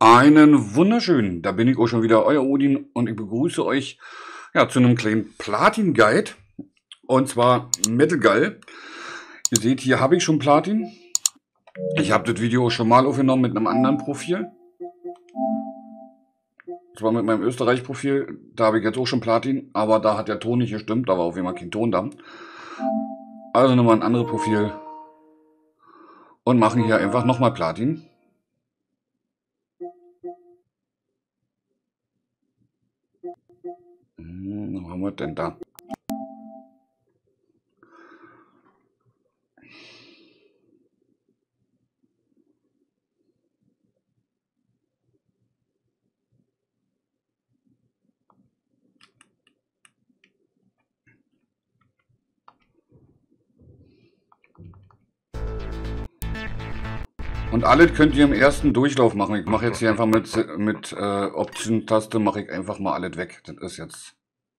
Einen wunderschönen, da bin ich auch schon wieder, euer Odin, und ich begrüße euch ja, zu einem kleinen Platin-Guide, und zwar Metal Geil. Ihr seht, hier habe ich schon Platin. Ich habe das Video schon mal aufgenommen mit einem anderen Profil. Das war mit meinem Österreich-Profil, da habe ich jetzt auch schon Platin, aber da hat der Ton nicht gestimmt, da war auf jeden Fall kein Ton da. Also nochmal ein anderes Profil und machen hier einfach nochmal Platin. Was haben wir denn da? Und alles könnt ihr im ersten Durchlauf machen. Ich mache jetzt hier einfach mit Option-Taste, mache ich einfach mal alles weg. Das ist jetzt...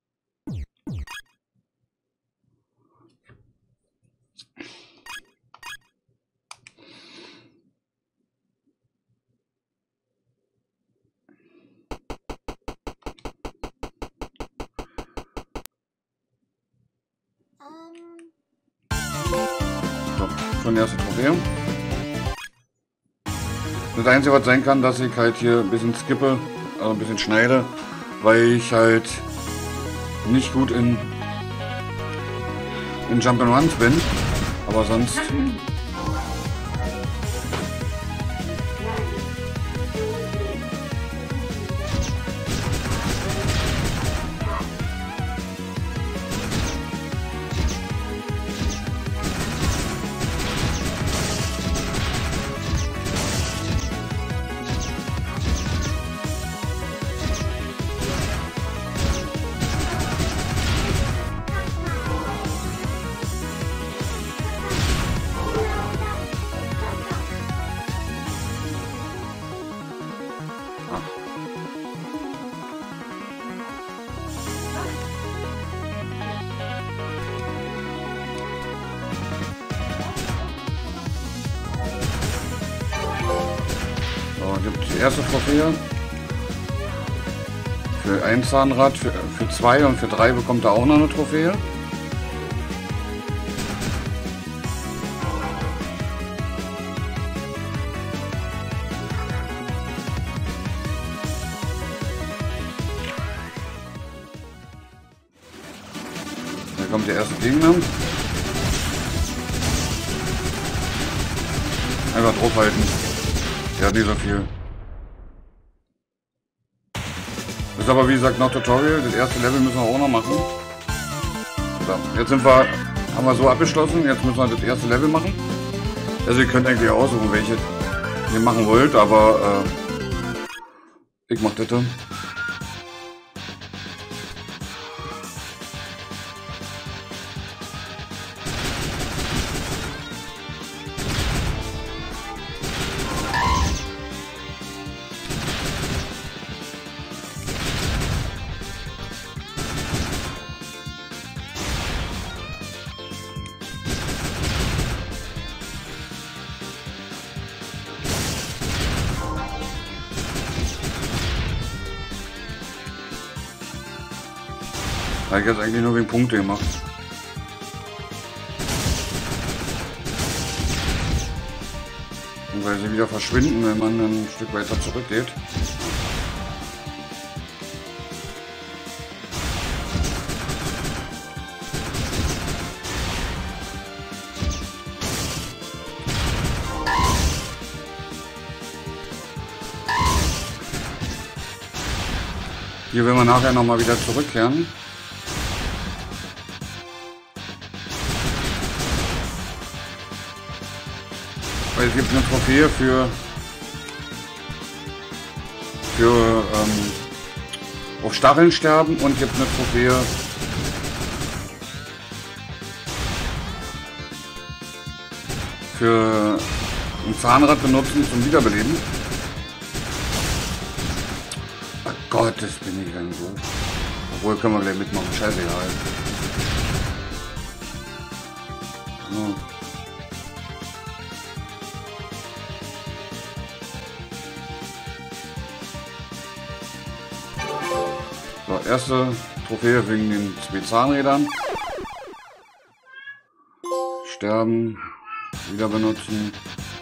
So, schon die erste Trophäe. Das Einzige, was sein kann, dass ich halt hier ein bisschen skippe, also ein bisschen schneide, weil ich halt nicht gut in Jump'n'Runs bin, aber sonst... Gibt die erste Trophäe für ein Zahnrad, für 2 und für 3 bekommt er auch noch eine Trophäe. Da kommt der erste Gegner. Einfach draufhalten. Der hat nicht so viel. Das ist aber wie gesagt noch Tutorial. Das erste Level müssen wir auch noch machen. So, jetzt haben wir so abgeschlossen. Jetzt müssen wir das erste Level machen. Also ihr könnt eigentlich aussuchen, welche ihr machen wollt, aber ich mach das. Da habe ich jetzt eigentlich nur wegen Punkte gemacht. Und weil sie wieder verschwinden, wenn man ein Stück weiter zurückgeht. Hier will man nachher nochmal wieder zurückkehren. Weil es gibt eine Trophäe für auf Stacheln sterben und gibt eine Trophäe für ein Zahnrad benutzen zum Wiederbeleben. Ach Gott, das bin ich dann so. Obwohl, können wir gleich mitmachen. Scheißegal. So. erste Trophäe wegen den 2 Zahnrädern. Sterben. Wieder benutzen.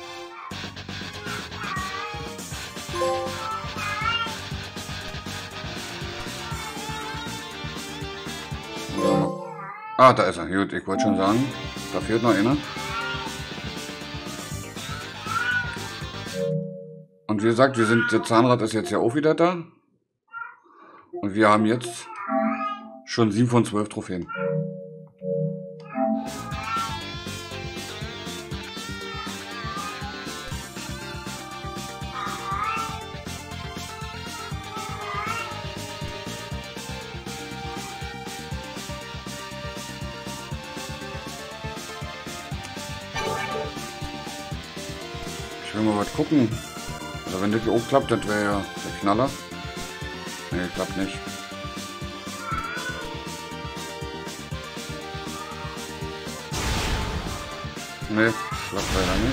So. Ah, da ist er. Gut, ich wollte schon sagen, da fehlt noch einer. Und wie gesagt, der Zahnrad ist jetzt ja auch wieder da. Und wir haben jetzt schon 7 von 12 Trophäen. Ich will mal was gucken. Also wenn das hier auch klappt, das wäre ja der Knaller. Nee, klappt nicht. Nee, klappt leider nicht.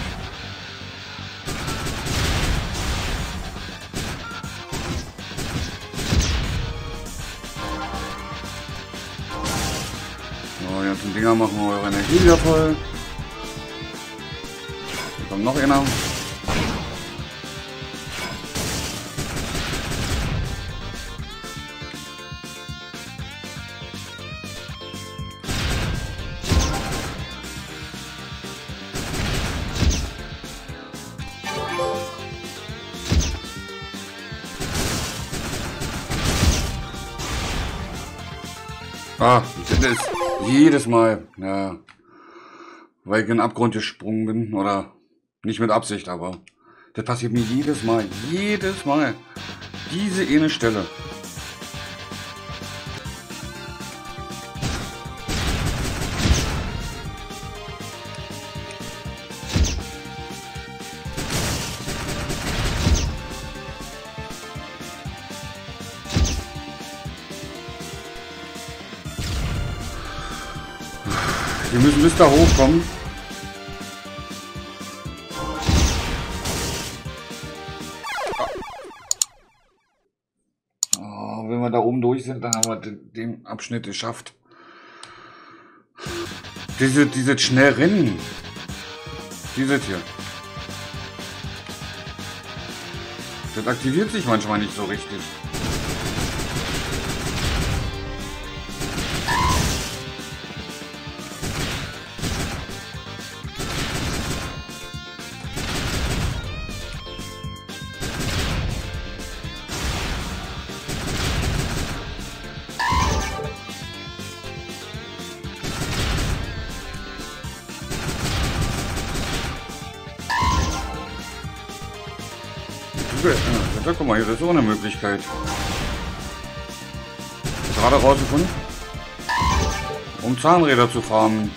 So, die ganzen Dinger machen eure Energie wieder voll. Hier kommt noch einer. Ah, das ist jedes Mal, ja, weil ich in den Abgrund gesprungen bin, oder nicht mit Absicht, aber das passiert mir jedes Mal, diese eine Stelle. Wir müssen bis da hochkommen. Oh, wenn wir da oben durch sind, dann haben wir den Abschnitt geschafft. Diese schnell rennen. Dieses hier. Das aktiviert sich manchmal nicht so richtig. Ja, guck mal, hier ist so eine Möglichkeit. Gerade rausgefunden, um Zahnräder zu farmen.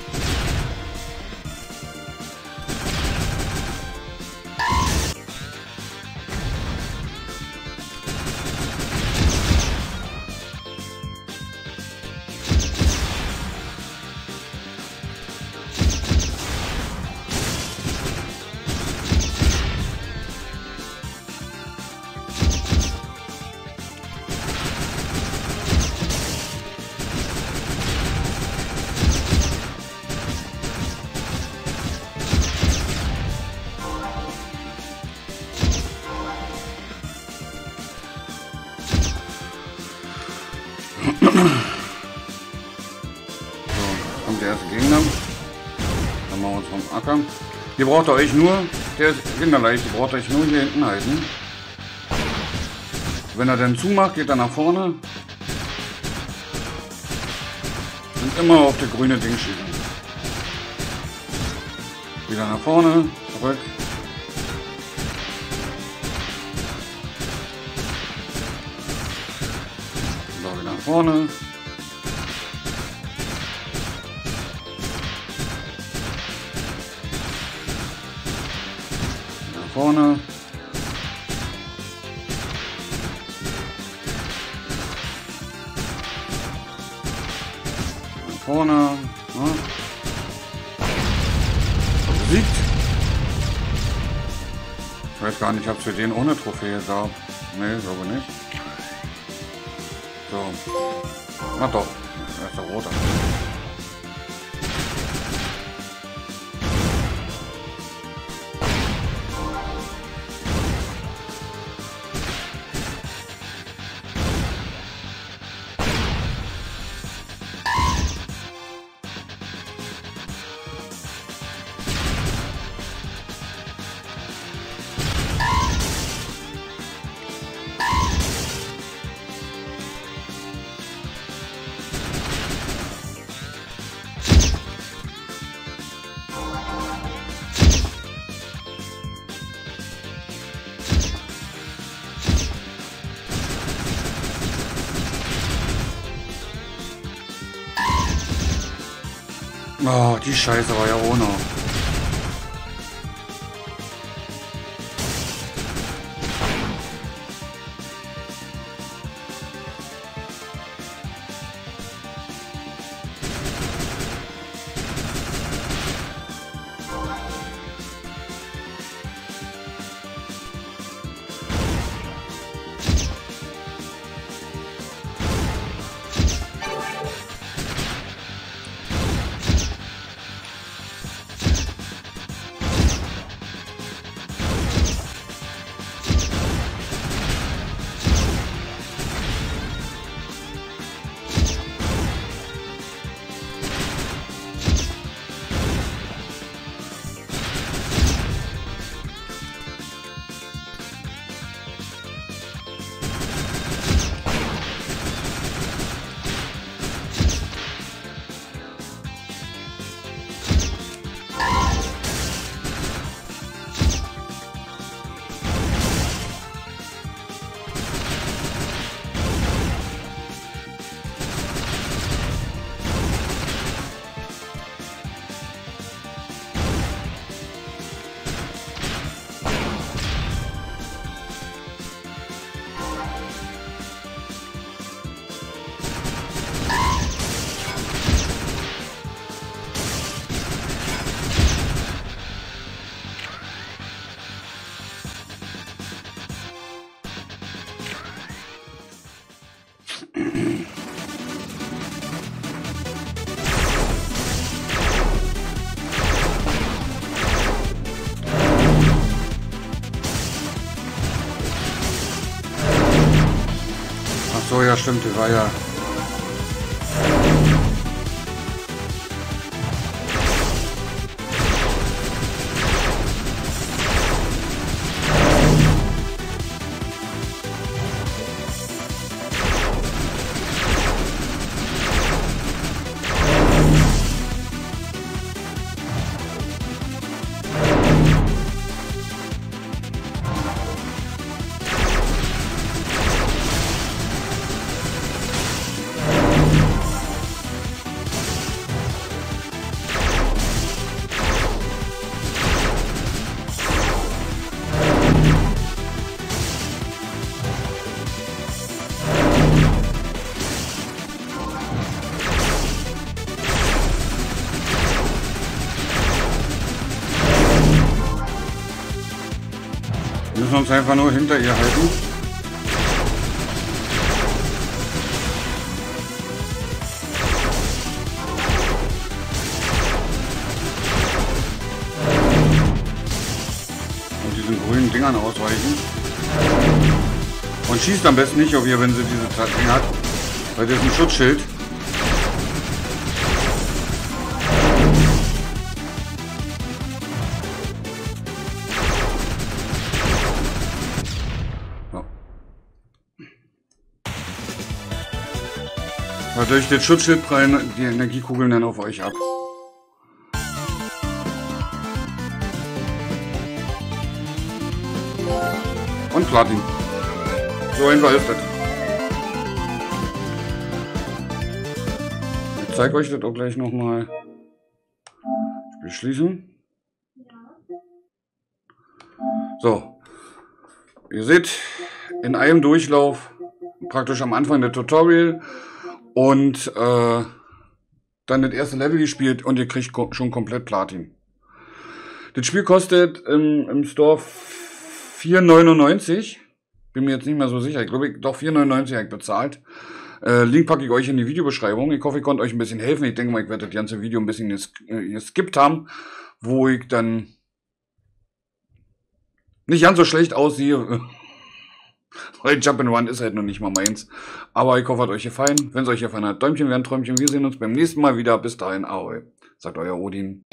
So, kommt der erste Gegner. Dann machen wir uns vom Acker. Hier braucht ihr euch nur, der ist kinderleicht, ihr braucht euch nur hier hinten halten. Wenn er dann zumacht, geht er nach vorne. Und immer auf das grüne Ding schießen. Wieder nach vorne, zurück. So, wieder nach vorne. Vorne. Nach vorne. Ja. Besiegt. Ich weiß gar nicht, ob es für den ohne Trophäe gab. Nee, glaube nicht. So. Na doch. Das ist der rote. Oh, die Scheiße war ja ohne. So, ja stimmt, die war ja... Wir müssen uns einfach nur hinter ihr halten. Und diesen grünen Dingern ausweichen. Und schießt am besten nicht auf ihr, wenn sie diese Ding hat. Weil das ist ein Schutzschild. Durch den Schutzschild prallen die Energiekugeln dann auf euch ab. Und Platin. So einfach ist das. Ich zeige euch das auch gleich nochmal. Spiel schließen. So. Ihr seht in einem Durchlauf praktisch am Anfang der Tutorial. Und dann das erste Level gespielt und ihr kriegt schon komplett Platin. Das Spiel kostet im Store 4,99. Bin mir jetzt nicht mehr so sicher. Ich glaube, doch 4,99 habe ich bezahlt. Link packe ich euch in die Videobeschreibung. Ich hoffe, ich konnte euch ein bisschen helfen. Ich denke mal, ich werde das ganze Video ein bisschen geskippt haben, wo ich dann nicht ganz so schlecht aussehe. Weil Jump'n'Run ist halt noch nicht mal meins. Aber ich hoffe, hat euch gefallen. Wenn es euch gefallen hat, Däumchen wäre ein Träumchen. Wir sehen uns beim nächsten Mal wieder. Bis dahin, ahoi. Sagt euer Odin.